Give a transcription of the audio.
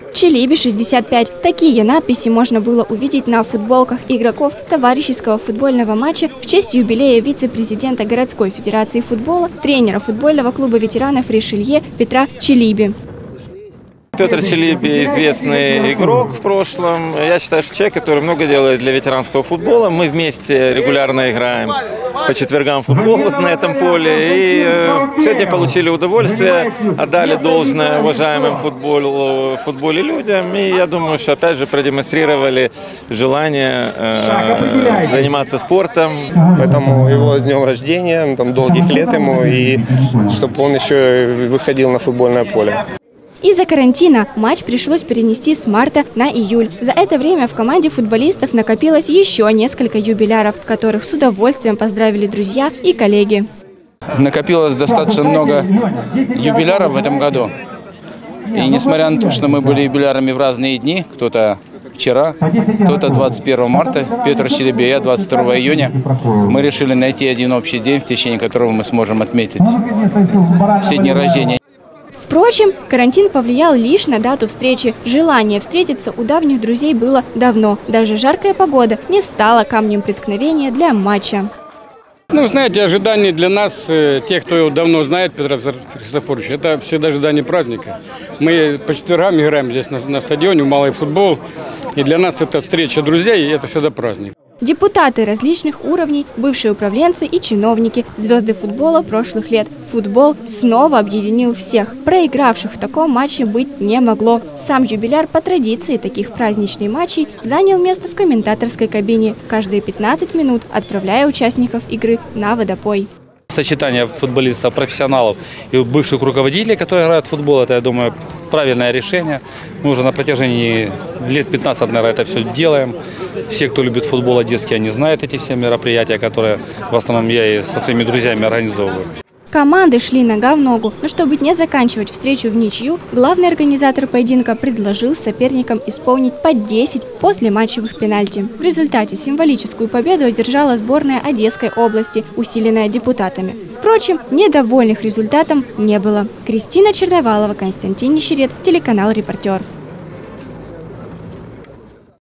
Чилиби 65. Такие надписи можно было увидеть на футболках игроков товарищеского футбольного матча в честь юбилея вице-президента городской федерации футбола, тренера футбольного клуба ветеранов Ришелье Петра Чилиби. Петр Чилиби – известный игрок в прошлом. Я считаю, что человек, который много делает для ветеранского футбола. Мы вместе регулярно играем по четвергам в футбол на этом поле. И сегодня получили удовольствие, отдали должное уважаемым в футболе людям. И я думаю, что опять же продемонстрировали желание заниматься спортом. Поэтому его с днем рождения, долгих лет ему, и чтобы он еще выходил на футбольное поле. Из-за карантина матч пришлось перенести с марта на июль. За это время в команде футболистов накопилось еще несколько юбиляров, которых с удовольствием поздравили друзья и коллеги. Накопилось достаточно много юбиляров в этом году. И несмотря на то, что мы были юбилярами в разные дни, кто-то вчера, кто-то 21 марта, Петр Чилиби, я 22 июня, мы решили найти один общий день, в течение которого мы сможем отметить все дни рождения. Впрочем, карантин повлиял лишь на дату встречи. Желание встретиться у давних друзей было давно. Даже жаркая погода не стала камнем преткновения для матча. Знаете, ожидание для нас, тех, кто его давно знает, Петра Христофоровича, это всегда ожидание праздника. Мы по четвергам играем здесь на стадионе, в малый футбол. И для нас это встреча друзей, и это всегда праздник. Депутаты различных уровней, бывшие управленцы и чиновники, звезды футбола прошлых лет. Футбол снова объединил всех. Проигравших в таком матче быть не могло. Сам юбиляр по традиции таких праздничных матчей занял место в комментаторской кабине, каждые 15 минут отправляя участников игры на водопой. Сочетание футболистов, профессионалов и бывших руководителей, которые играют в футбол, это, я думаю, правильное решение. Мы уже на протяжении лет 15, наверное, это все делаем. Все, кто любит футбол одесский, они знают эти все мероприятия, которые в основном я и со своими друзьями организовываю. Команды шли нога в ногу, но чтобы не заканчивать встречу в ничью, главный организатор поединка предложил соперникам исполнить по 10 послематчевых пенальти. В результате символическую победу одержала сборная Одесской области, усиленная депутатами. Впрочем, недовольных результатом не было. Кристина Черновалова, Константин Нищерет, телеканал «Репортер».